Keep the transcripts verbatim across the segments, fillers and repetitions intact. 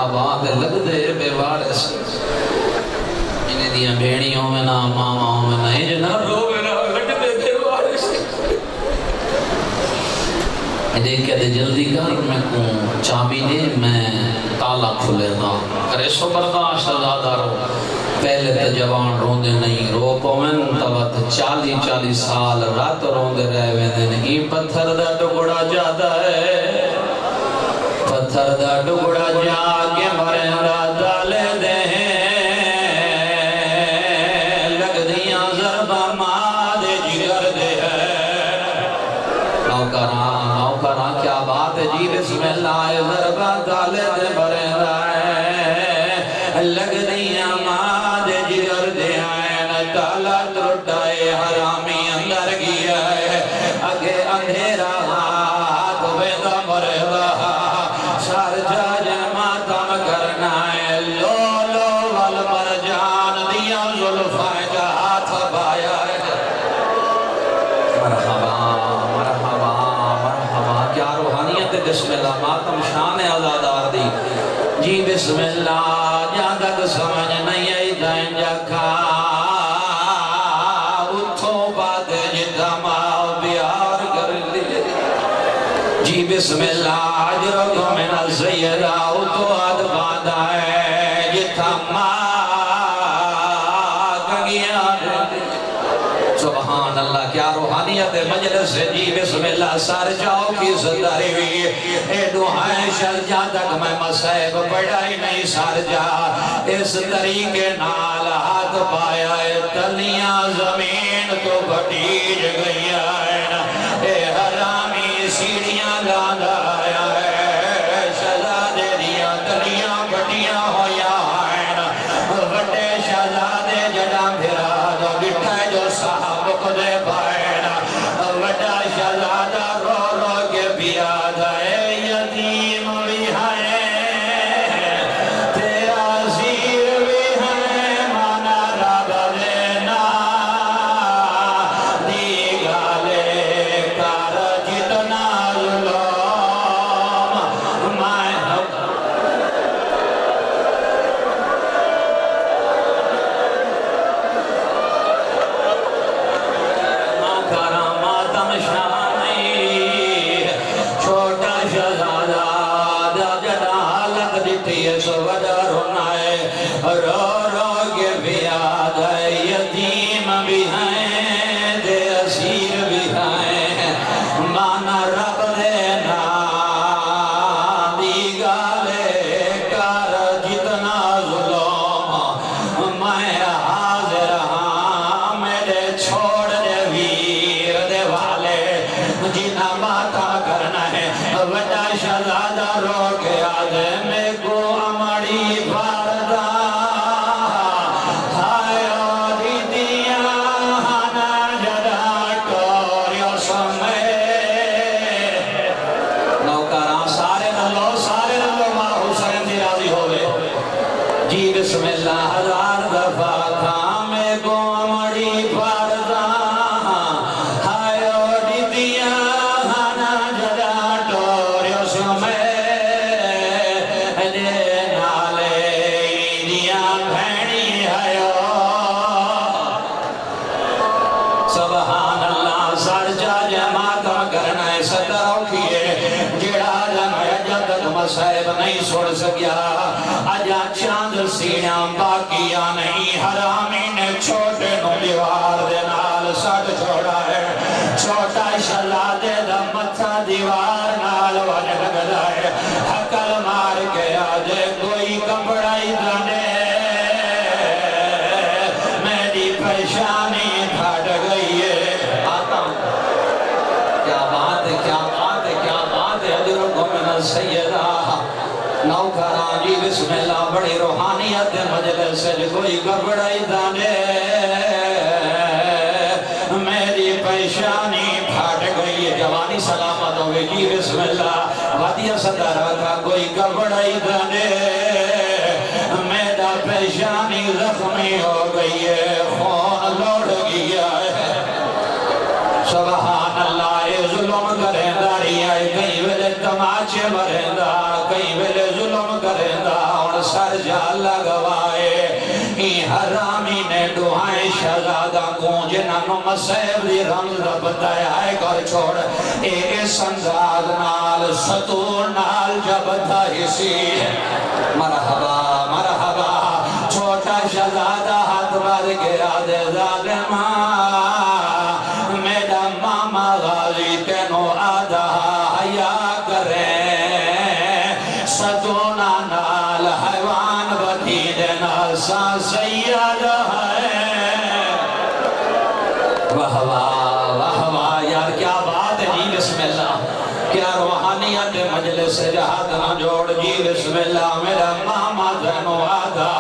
مرحبا دے لگ دے بے وارس انہیں دیا بیڑیوں میں نا ماماں میں نا یہ جنا رو میں نا لگ دے بے وارس دیکھے دے جلدی کر میں کون چابی دے میں تالا کھلے دا کرے سو برداشت زیادہ رو پہلے تو جوان روندے نہیں رو پومن تبت چالی چالی سال رات روندے رہے ویندے نہیں پتھر دا ٹکڑا جاتا ہے پتھر دا ٹکڑا جا کے مرے دا دالے دے لگ دیاں ضربہ ماں دے جگر دے نوکران نوکران کیا بات ہے جی بسم اللہ ضربہ دالے دے مرے دا لگ دیاں ماں دے جگر دے آئین تالا ترٹائے حرامی اندر گیا ہے اگے اندھیرا ہاتھ بیدہ مرے دا سار جا جماتم کرنا ہے لو لو والمرجان دیا ظلفائے جا ہاتھ بایا ہے مرحبا مرحبا مرحبا کیا روحانیت بسم اللہ ماتم شان عزادار دی جی بسم اللہ جہاں تک سمجھ نہیں آئی دائیں جا کھا اتھو بات جتا ماں بیار کر لے جی بسم اللہ عجرکو من السیدہ اتھو آد باندھا ہے جتا ماں کگیا سبحان اللہ کیا روحانیت مجلس ہے جی بسم اللہ سار جاؤ کی زنداری ہوئی اے دعائیں شر جا تک میں مسائب بڑھائی نہیں سار جا اس طریقے نال ہاتھ پایا ہے تلیاں زمین تو بھٹیج گئی آئین اے حرامی سیڑیاں لاندہ آیا ہے شہزادے دیا تلیاں بھٹیاں ہویا آئین بھٹے شہزادے جڑا بھرا دو بٹھائے جو صاحب خدے بائینا وڈا شہزادہ رو رو کے بیاد ہے یتیم بھی ہے تیرا زیر بھی ہے مانا رب دینا دیگالے کار جتنا ظلم میں کراماتم شانی چھوٹا شہزادہ دا جدا لگ دیتی ہے سو وڈا رونائے رو رو کے بیاد ہے یتیم بھی ہیں دے اسیر بھی ہیں مانا رب دینا دیگالے کار جتنا ظلم میں حاضر ہاں میرے چھوڑ دے ویر دے والے جنہ ماتا کرنا ہے وڈا شہزادہ رو کے آدھے میں کو امڑی باردہ ہائے آدھی دیا ہانا جدا ٹوریو سمے نوکران سارے نلو سارے نلو ماں حسین دی راضی ہوئے جی بسم اللہ ہزار دفعہ تھا میں کو امڑی باردہ ہائے آدھی دیا ہانا جدا ٹوریو سمے سبحان اللہ سار جا جماعتم کرنا ہے ستروں کیے جڑا جمعہ جدد مسائب نہیں سوڑ سکیا اجا چاند سینیاں باقیاں نہیں حرامی نے چھوٹے نو دیوار دے نال سٹ چھوڑا ہے چھوٹا شہزادے دا متھا دیوار نال وجہ لگا ہے حقل مار کے آجے کوئی کپڑائی دنے میری پریشانی پھٹ گئی ہے آتا ہوں کیا بات ہے کیا بات ہے کیا بات ہے حضرت من السیدہ نوکران جی بسم اللہ بڑی روحانیت مجلس سے کوئی کپڑائی دنے میری پریشانی پھٹ گئی ہے جوانی سلامت ہوئے جی بسم اللہ وادیہ صدر کا کوئی کپڑائی دنے میرا پریشانی زخمی ہو گئی ہے خون لوٹ گیا ہے سبحان اللہ اے ظلم کریں داری آئے کئی ویلے تماچے مریں دا کئی ویلے ظلم کریں دا ہی حرامی نے دعائیں شہزادہ گونج نانو مسیب دی رمز دا بتایا ہے کر چھوڑ اے سنزاد نال ستور نال جب تھا اسی مرحبا مرحبا چھوٹا شہزادہ ہاتھ بار گیا دے ظالمہ میرا ماما غازی تینو آدھا حیا کریں ستونا نال حیوان بدھی دینا سا سید ہے واہ واہ واہ واہ یار کیا بات ہے جی بسم اللہ کیا روحانیت مجلس جہاد نہ جوڑ جی بسم اللہ میرا ماما تینو آدھا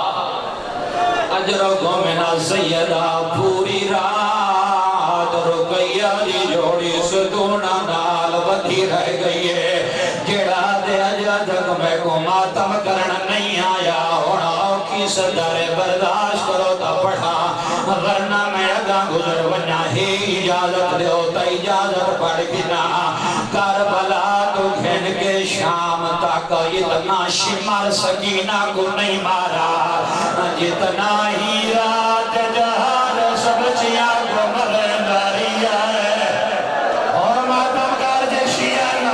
اجر کو منا سیدہ پوری رات رکیہ دی جوڑی ستونا نال بدھی رہ گئی ہے جڑا دے اجر تک میں کو ماتم کرنا نہیں آیا ہونا کی صدر برداشت کرو تا پڑھا ورنہ میں اگا گزر ونیا ہی اجازت دے ہوتا اجازت پڑھ گنا کربلا تو گھن کے شام تک اتنا شمار سکینہ کو نہیں مارا جتنا ہی رات جہار سب چیا کو مغنداری ہے اور ماتم کار جشیانا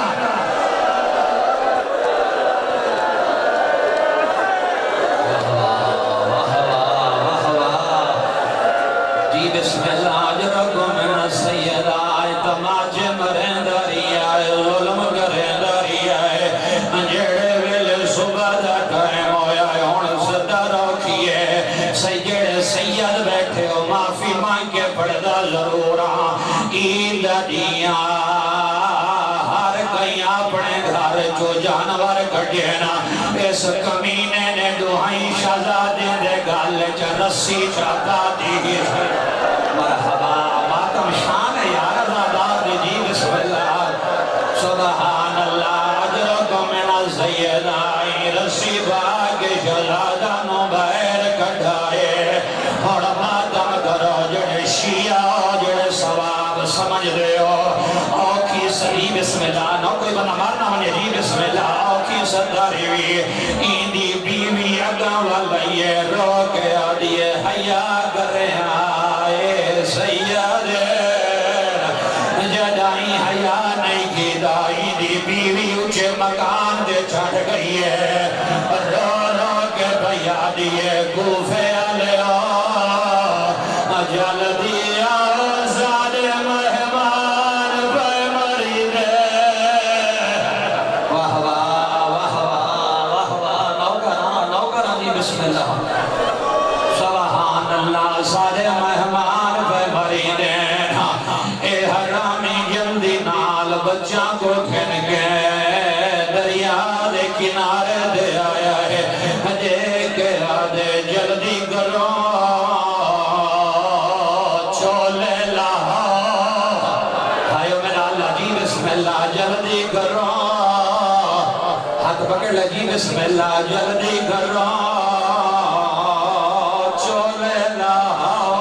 واہ واہ واہ واہ جی بسم اللہ جرگو من سیدہ تماج مرنداری آئے ظلم کرنداری آئے جڑے ویل صبح دا ٹائم ہویا ہے ہون صدا روکیے سیدے سید بیٹھے ہو معافی مانگ کے پڑھدا ضرور عید دیاں ہر کئی اپنے گھر جو جانور کٹے نا اس کمینے نے دعائیں شہزادے دے گال چا رسی چاہتا دی مرحبا ماتم شان ہے یار ازادار دی جی بسم اللہ سبحان اللہ اجرکم من سیدہ رسی باگ شہزادہ نو بیر کٹھائے اور ماتم کرو جڑے شیعہ جڑے ثواب سمجھ دے ہو اوکی سری بسم اللہ نو کوئی بنا مارنا ہونے جی بسم اللہ اوکی صداری ہوئی ایندی بیوی اگا والائیے رو کے آدیے حیاء کر رہے آئے سید جدائی حیاء نہیں کی دائی دی بیوی اچھے مکان دے چھڑ گئی ہے رو رو کے بھیا دیے کوفے علیہ جل دیا زاد مہمان پہ مرید واہ واہ واہ واہ واہ نوکران نوکران جی بسم اللہ سبحان اللہ زاد مہمان پہ مرید اے حرامی جلدی نال بچہ کو کھن کے دریا دے کنارے دے آیا ہے دے کے آدھے جلدی کرو چولے لاہو آئیو میرا اللہ جی بسم اللہ جلدی کرو ہاتھ پکڑ لے جی بسم اللہ جلدی کرو چولے لاہو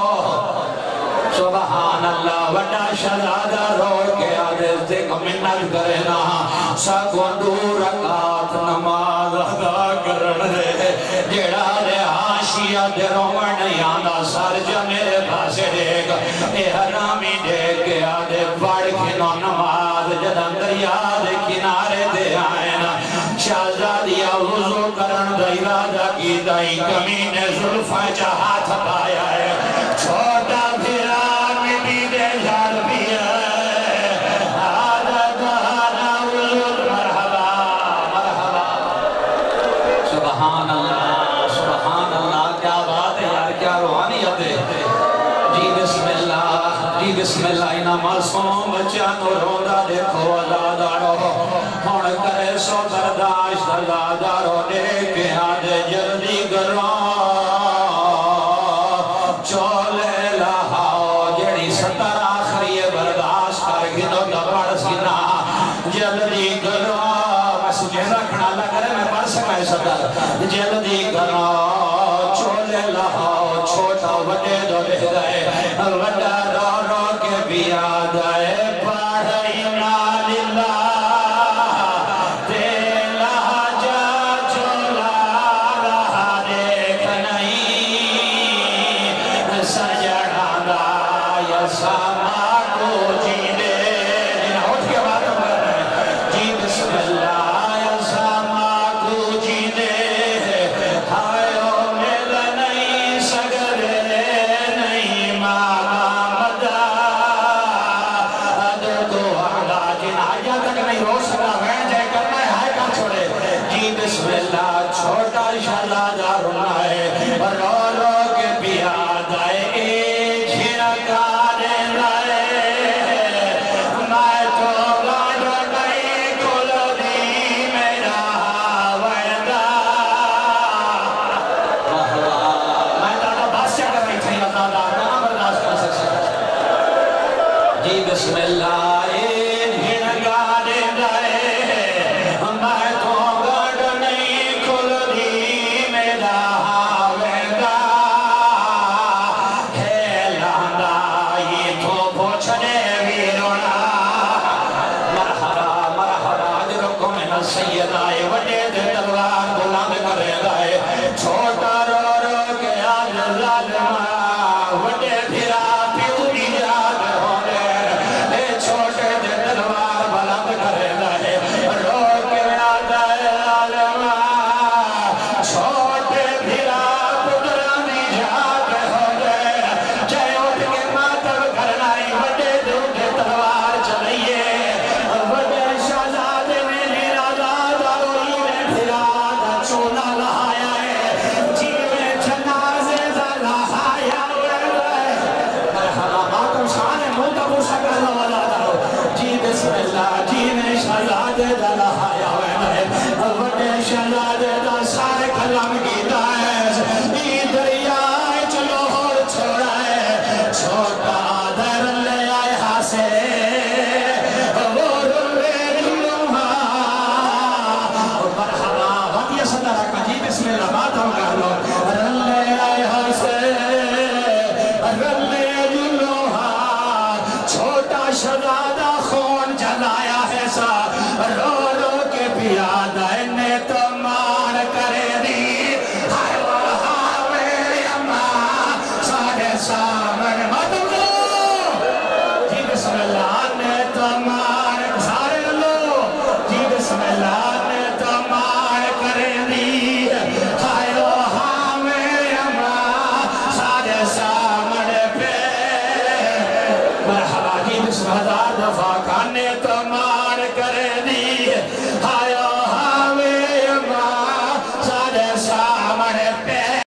سبحان اللہ وڈا شہزادہ رو کے آدھے سے منت کرنا سکون دور رکعت نماز ادا کرن دے جڑا دے حاشیہ دے رومن یانا سر جا میرے پاسے دیکھ اے حرامی دیکھ کے آدھے پڑھ کھنو نماز جدن دریا دے کنارے دے آئینا شہزادیہ وضو کرن دا ارادہ کی دائی کمینے ظلفہ جا ہاتھ پایا ہے چھوٹا بھیران میں بھی دے جھاڑ بھی ہے آدھا دہانا وضو مرحبا مرحبا سبحان اللہ سبحان اللہ کیا بات ہے یار کیا روحانیت ہے جی بسم اللہ جی بسم اللہ اینا معصوم بچہ تو روندہ دیکھو ازادارو ہون کرے سو برداشت ازادارو دیکھے آدھے جلدی کرو چولے لہاؤ جڑی ستر آخری برداشت کر گنو دبڑ سنا جلدی کرو بس جیسا کھڑا لگ رہے میں پڑھ سکا ہے ستر جلدی کرو چولے لہاؤ چھوٹا وڈے دو لے گئے وڈا رو رو کے بھی آدھائے پڑھائی ناللہ تیلہ جا چولا رہا دیکھ نہیں بسم اللہ چھوٹا شہزادہ رونا ہے رو رو کے پیاد آئے اے جھنکا دینا ہے میں تو گاڑو نہیں کھل دی میرا وردہ میں دادا باس چاہ کر رہی تھی دادا کہاں برداشت کر سکتا جی بسم اللہ بسم اللہ بات ہم کر لو